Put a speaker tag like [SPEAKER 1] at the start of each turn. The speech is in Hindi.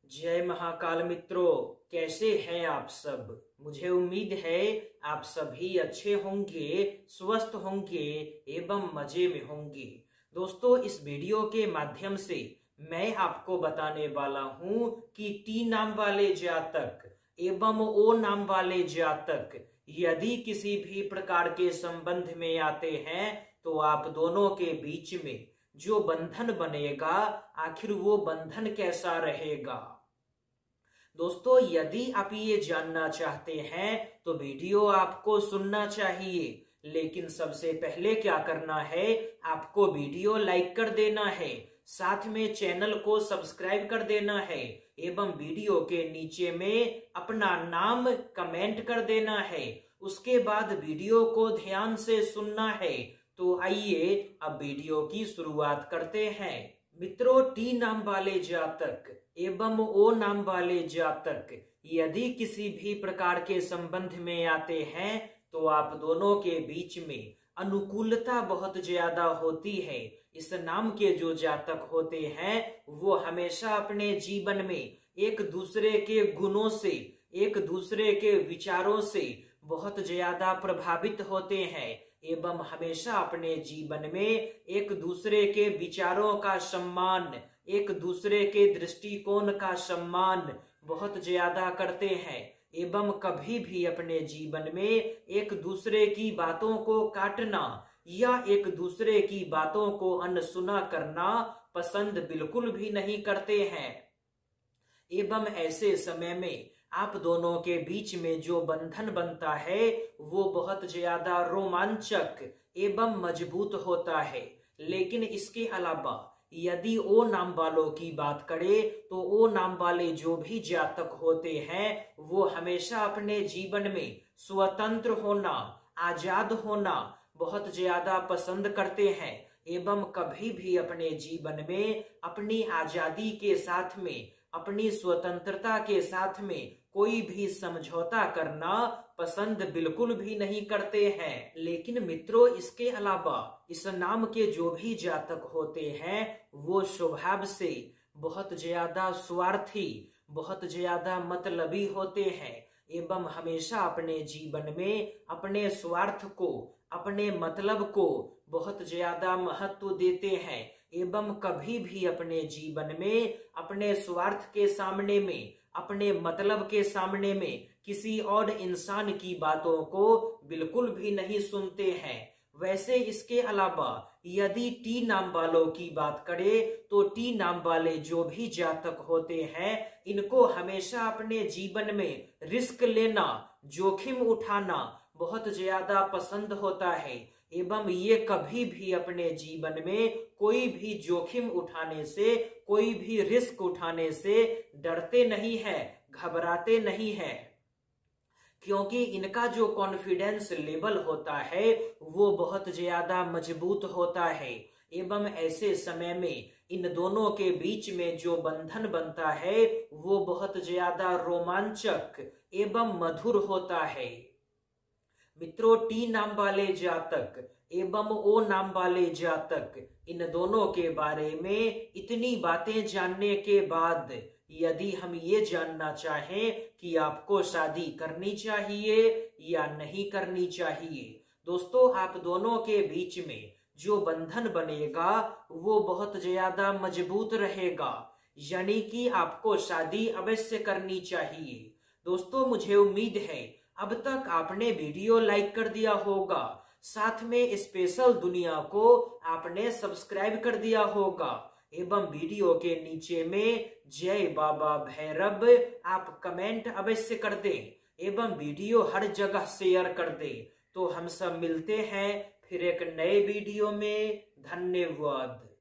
[SPEAKER 1] जय महाकाल मित्रों, कैसे हैं आप सब। मुझे उम्मीद है आप सभी अच्छे होंगे, स्वस्थ होंगे एवं मजे में होंगे। दोस्तों, इस वीडियो के माध्यम से मैं आपको बताने वाला हूं कि टी नाम वाले जातक एवं ओ नाम वाले जातक यदि किसी भी प्रकार के संबंध में आते हैं तो आप दोनों के बीच में जो बंधन बनेगा, आखिर वो बंधन कैसा रहेगा। दोस्तों, यदि आप ये जानना चाहते हैं तो वीडियो आपको सुनना चाहिए, लेकिन सबसे पहले क्या करना है, आपको वीडियो लाइक कर देना है, साथ में चैनल को सब्सक्राइब कर देना है एवं वीडियो के नीचे में अपना नाम कमेंट कर देना है। उसके बाद वीडियो को ध्यान से सुनना है। तो आइए अब वीडियो की शुरुआत करते हैं। मित्रों, टी नाम वाले जातक एवं ओ नाम वाले जातक यदि किसी भी प्रकार के संबंध में आते हैं तो आप दोनों के बीच में अनुकूलता बहुत ज्यादा होती है। इस नाम के जो जातक होते हैं वो हमेशा अपने जीवन में एक दूसरे के गुणों से, एक दूसरे के विचारों से बहुत ज्यादा प्रभावित होते हैं एवं हमेशा अपने जीवन में एक दूसरे के विचारों का सम्मान, एक दूसरे के दृष्टिकोण का सम्मान बहुत ज्यादा करते हैं एवं कभी भी अपने जीवन में एक दूसरे की बातों को काटना या एक दूसरे की बातों को अनसुना करना पसंद बिल्कुल भी नहीं करते हैं। एवं ऐसे समय में आप दोनों के बीच में जो बंधन बनता है वो बहुत ज्यादा रोमांचक एवं मजबूत होता है। लेकिन इसके अलावा यदि ओ नाम वालों की बात करें तो ओ नाम वाले जो भी जातक होते हैं वो हमेशा अपने जीवन में स्वतंत्र होना, आजाद होना बहुत ज्यादा पसंद करते हैं एवं कभी भी अपने जीवन में अपनी आजादी के साथ में, अपनी स्वतंत्रता के साथ में कोई भी समझौता करना पसंद बिल्कुल भी नहीं करते हैं। लेकिन मित्रों, इसके अलावा इस नाम के जो भी जातक होते हैं वो स्वभाव से बहुत ज्यादा स्वार्थी, बहुत ज्यादा मतलबी होते हैं एवं हमेशा अपने जीवन में अपने स्वार्थ को, अपने मतलब को बहुत ज्यादा महत्व देते हैं एवं कभी भी अपने जीवन में अपने स्वार्थ के सामने में, अपने मतलब के सामने में किसी और इंसान की बातों को बिल्कुल भी नहीं सुनते हैं। वैसे इसके अलावा यदि टी नाम वालों की बात करें तो टी नाम वाले जो भी जातक होते हैं इनको हमेशा अपने जीवन में रिस्क लेना, जोखिम उठाना बहुत ज्यादा पसंद होता है एवं ये कभी भी अपने जीवन में कोई भी जोखिम उठाने से, कोई भी रिस्क उठाने से डरते नहीं है, घबराते नहीं है, क्योंकि इनका जो कॉन्फिडेंस लेवल होता है वो बहुत ज्यादा मजबूत होता है एवं ऐसे समय में इन दोनों के बीच में जो बंधन बनता है वो बहुत ज्यादा रोमांचक एवं मधुर होता है। मित्रों, टी नाम वाले जातक एवं ओ नाम वाले जातक इन दोनों के बारे में इतनी बातें जानने के बाद यदि हम ये जानना चाहें कि आपको शादी करनी चाहिए या नहीं करनी चाहिए, दोस्तों आप दोनों के बीच में जो बंधन बनेगा वो बहुत ज्यादा मजबूत रहेगा, यानी कि आपको शादी अवश्य करनी चाहिए। दोस्तों, मुझे उम्मीद है अब तक आपने वीडियो लाइक कर दिया होगा, साथ में स्पेशल दुनिया को आपने सब्सक्राइब कर दिया होगा एवं वीडियो के नीचे में जय बाबा भैरव आप कमेंट अवश्य कर दें एवं वीडियो हर जगह शेयर कर दें। तो हम सब मिलते हैं फिर एक नए वीडियो में। धन्यवाद।